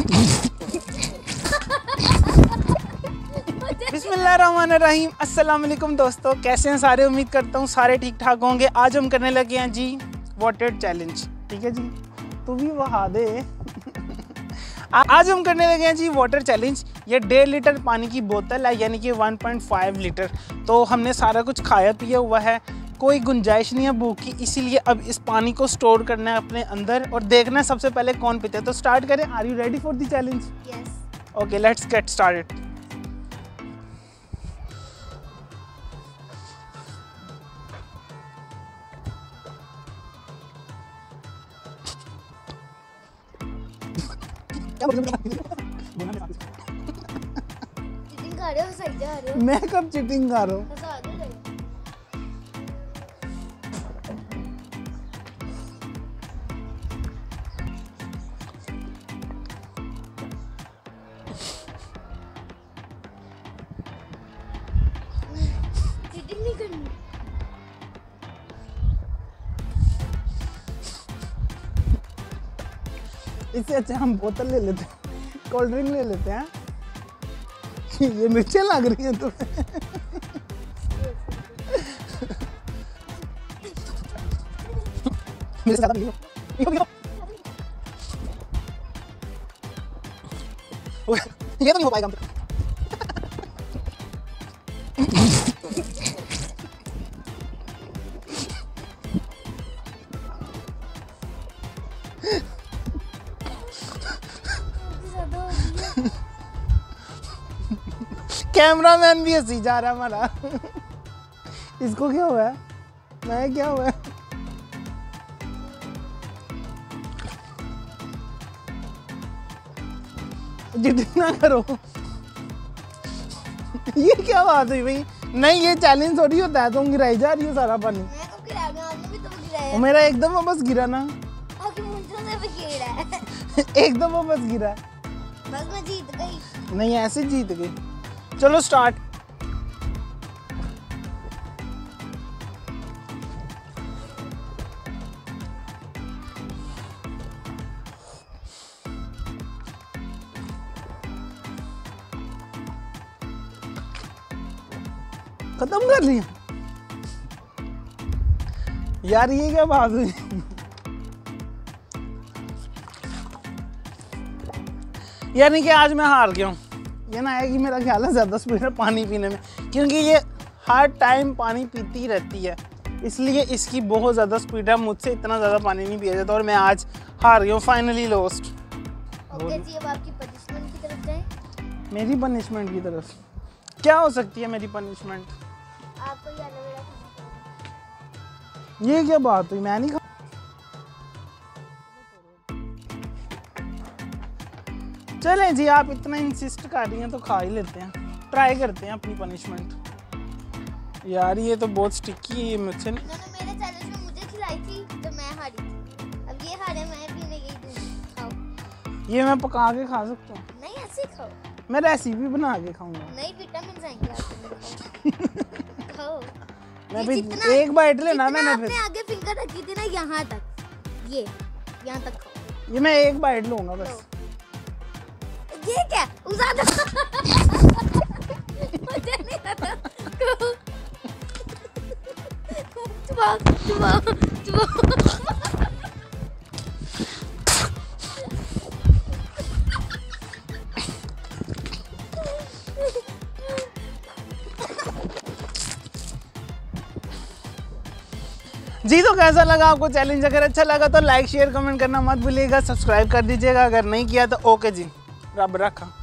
बिस्मिल्लाहिर्रहमानिर्रहीम। अस्सलाम वालेकुम दोस्तों, कैसे हैं सारे? उम्मीद करता हूँ सारे ठीक ठाक होंगे। आज हम करने लगे हैं जी वाटर चैलेंज। ठीक है जी, तू भी बहा दे। आज हम करने लगे हैं जी वाटर चैलेंज। ये 1.5 लीटर पानी की बोतल है, यानी कि 1.5 लीटर। तो हमने सारा कुछ खाया पिया हुआ है, कोई गुंजाइश नहीं है भूख की, इसीलिए अब इस पानी को स्टोर करना है अपने अंदर और देखना है सबसे पहले कौन पीता है। तो स्टार्ट करें। Are you ready for the challenge? Yes. Okay, let's get started. Cheating कर रहे हो, सही जा रहे हो। मैं कब चिटिंग कर रहा हूँ? हंसा दो जरा। चिटिंग नहीं करनी। इससे अच्छा हम बोतल ले लेते हैं, कोल्ड ड्रिंक ले लेते हैं। ये मिर्चें लग रही हैं तुम्हें। मेरे साथ ये तो नहीं हो पाएगा। कैमरामैन भी हंसी जा रहा है हमारा। इसको क्या हुआ है? मैं क्या हुआ है? जितना करो। ये क्या बात हुई भाई? नहीं, ये चैलेंज थोड़ी होता है। तुम गिराई जा रही हो सारा पानी। मैं कब गिरा? मैं आपने भी तो गिराया। मेरा एकदम बस गिरा ना। आपके मुंह से भी गिरा है। एकदम बस गिरा। बस मैं जीत गई। नहीं, ऐसे जीत गई। चलो स्टार्ट। खत्म कर लिया यार, ये क्या बात हुई? यानी कि आज मैं हार गया हूँ। ये ना है कि मेरा ख्याल है ज़्यादा स्पीड है पानी पीने में, क्योंकि ये हर टाइम पानी पीती रहती है, इसलिए इसकी बहुत ज़्यादा स्पीड है। मुझसे इतना ज़्यादा पानी नहीं पिया जाता और मैं आज हार गया हूँ, फाइनली लॉस्ट। ओके जी, अब आपकी पनिशमेंट की तरफ जाएं। मेरी पनिशमेंट की तरफ क्या हो सकती है? मेरी पनिशमेंट आपको ये एलोवेरा खाना पड़ेगा। ये क्या बात हुई? मैं नहीं खा। चलें जी, आप इतना इंसिस्ट कर रही हैं तो खा ही लेते हैं, ट्राई करते हैं अपनी पनिशमेंट। यार ये तो बहुत स्टिकी है, ये मुझसे नहीं। इन्होंने मेरे चैलेंज में मुझे खिलाई थी तो मैं हारी थी। अब ये हारे, मैं पीने गई थी। खाओ। ये मैं पका के खा सकता हूँ? नहीं, ऐसे ही खाओ। मैं रेसिपी बना के खाऊंगा। नहीं, विटामिन आएंगे आपको। खाओ। मैं ये भी जितना- एक बाइट लेना जितना मैंने आपने फिर। आगे फिंगर रखी थी ना, यहाँ तक, ये यहाँ तक खाओ। ये मैं एक बाइट लूंगा बस। ये क्या? ज़्यादा मुझे नहीं पता। चुबाओ, चुबाओ, चुबाओ। जी, तो कैसा लगा आपको चैलेंज? अगर अच्छा लगा तो लाइक शेयर कमेंट करना मत भूलिएगा, सब्सक्राइब कर दीजिएगा अगर नहीं किया तो। ओके जी, रब रखा।